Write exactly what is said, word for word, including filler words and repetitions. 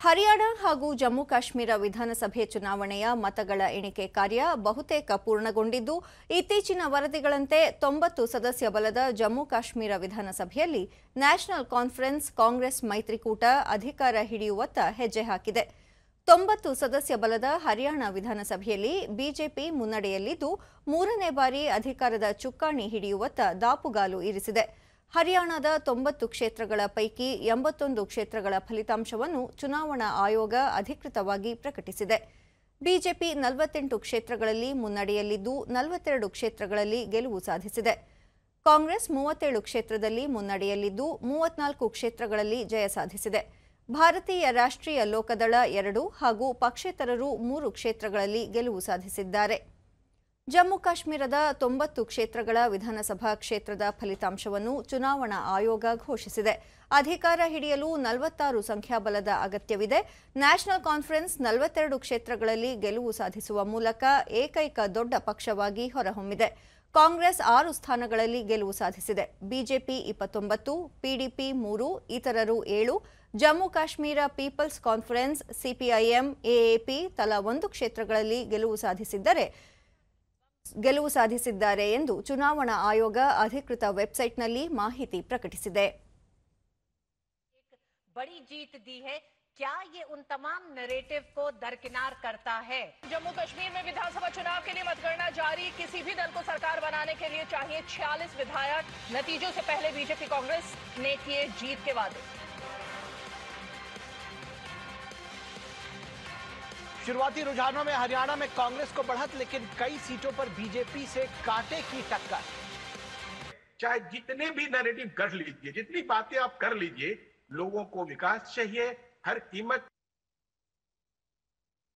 ಹರಿಯಾಣ ಹಾಗೂ ಜಮ್ಮು ಕಾಶ್ಮೀರ ವಿಧಾನಸಭೆ ಚುನಾವಣೆಯ ಮತಗಳ ಎಣಿಕೆ ಕಾರ್ಯ ಬಹುತೇಕ ಪೂರ್ಣಗೊಂಡಿದ್ದು, ಇತ್ತೀಚಿನ ವರದಿಗಳಂತೆ ತೊಂಬತ್ತು ಸದಸ್ಯ ಬಲದ ಜಮ್ಮು ಕಾಶ್ಮೀರ ವಿಧಾನಸಭೆಯಲ್ಲಿ ನ್ಯಾಷನಲ್ ಕಾನ್ಫರೆನ್ಸ್ ಕಾಂಗ್ರೆಸ್ ಮೈತ್ರಿಕೂಟ ಅಧಿಕಾರ ಹಿಡಿಯುವತ್ತ ಹೆಜ್ಜೆ ಹಾಕಿದೆ. ತೊಂಬತ್ತು ಸದಸ್ಯ ಬಲದ ಹರಿಯಾಣ ವಿಧಾನಸಭೆಯಲ್ಲಿ ಬಿಜೆಪಿ ಮುನ್ನಡೆಯಲ್ಲಿದ್ದು, ಮೂರನೇ ಬಾರಿ ಅಧಿಕಾರದ ಚುಕ್ಕಾಣಿ ಹಿಡಿಯುವತ್ತ ದಾಪುಗಾಲು ಇರಿಸಿದೆ. ಹರಿಯಾಣದ ತೊಂಬತ್ತು ಕ್ಷೇತ್ರಗಳ ಪೈಕಿ ಎಂಬತ್ತೊಂದು ಕ್ಷೇತ್ರಗಳ ಫಲಿತಾಂಶವನ್ನು ಚುನಾವಣಾ ಆಯೋಗ ಅಧಿಕೃತವಾಗಿ ಪ್ರಕಟಿಸಿದೆ. ಬಿಜೆಪಿ ನಲವತ್ತೆಂಟು ಕ್ಷೇತ್ರಗಳಲ್ಲಿ ಮುನ್ನಡೆಯಲ್ಲಿದ್ದು, ನಲವತ್ತೆರಡು ಕ್ಷೇತ್ರಗಳಲ್ಲಿ ಗೆಲುವು ಸಾಧಿಸಿದೆ. ಕಾಂಗ್ರೆಸ್ ಮೂವತ್ತೇಳು ಕ್ಷೇತ್ರದಲ್ಲಿ ಮುನ್ನಡೆಯಲ್ಲಿದ್ದು, ಮೂವತ್ನಾಲ್ಕು ಕ್ಷೇತ್ರಗಳಲ್ಲಿ ಜಯ ಸಾಧಿಸಿದೆ. ಭಾರತೀಯ ರಾಷ್ಟ್ರೀಯ ಲೋಕದಳ ಎರಡು ಹಾಗೂ ಪಕ್ಷೇತರರು ಮೂರು ಕ್ಷೇತ್ರಗಳಲ್ಲಿ ಗೆಲುವು ಸಾಧಿಸಿದ್ದಾರೆ. ಜಮ್ಮು ಕಾಶ್ಮೀರದ ತೊಂಬತ್ತು ಕ್ಷೇತ್ರಗಳ ವಿಧಾನಸಭಾ ಕ್ಷೇತ್ರದ ಫಲಿತಾಂಶವನ್ನು ಚುನಾವಣಾ ಆಯೋಗ ಘೋಷಿಸಿದೆ. ಅಧಿಕಾರ ಹಿಡಿಯಲು ನಲವತ್ತಾರು ಸಂಖ್ಯಾಬಲದ ಅಗತ್ಯವಿದೆ. ನ್ಯಾಷನಲ್ ಕಾನ್ಫರೆನ್ಸ್ ನಲವತ್ತೆರಡು ಕ್ಷೇತ್ರಗಳಲ್ಲಿ ಗೆಲುವು ಸಾಧಿಸುವ ಮೂಲಕ ಏಕೈಕ ದೊಡ್ಡ ಪಕ್ಷವಾಗಿ ಹೊರಹೊಮ್ಮಿದೆ. ಕಾಂಗ್ರೆಸ್ ಆರು ಸ್ಥಾನಗಳಲ್ಲಿ ಗೆಲುವು ಸಾಧಿಸಿದೆ. ಬಿಜೆಪಿ ಇಪ್ಪತ್ತೊಂಬತ್ತು, ಪಿಡಿಪಿ ಮೂರು, ಇತರರು ಏಳು, Jammu Kashmir People's Conference, CPIM, AAP ತಲಾ ಒಂದು ಕ್ಷೇತ್ರಗಳಲ್ಲಿ ಗೆಲುವು ಸಾಧಿಸಿದ್ದರೆ ಗೆಲುವು ಸಾಧಿಸಿದ್ದಾರೆ ಎಂದು ಚುನಾವಣಾ ಆಯೋಗ ಅಧಿಕೃತ ವೆಬ್ಸೈಟ್ನಲ್ಲಿ ಮಾಹಿತಿ ಪ್ರಕಟಿಸಿದೆ. बड़ी जीत दी है, क्या ये उन तमाम नैरेटिव को दरकिनार करता है? जम्मू कश्मीर में विधानसभा चुनाव के लिए मतगणना जारी। किसी भी दल को सरकार बनाने के लिए चाहिए छियालीस विधायक। नतीजों से पहले बीजेपी कांग्रेस ने किए जीत के वादे। शुरुआती रुझानों में हरियाणा में कांग्रेस को बढ़त, लेकिन कई सीटों पर बीजेपी से कांटे की टक्कर। चाहे जितने भी नैरेटिव कर लीजिए, जितनी बातें आप कर लीजिए, लोगों को विकास चाहिए, हर कीमत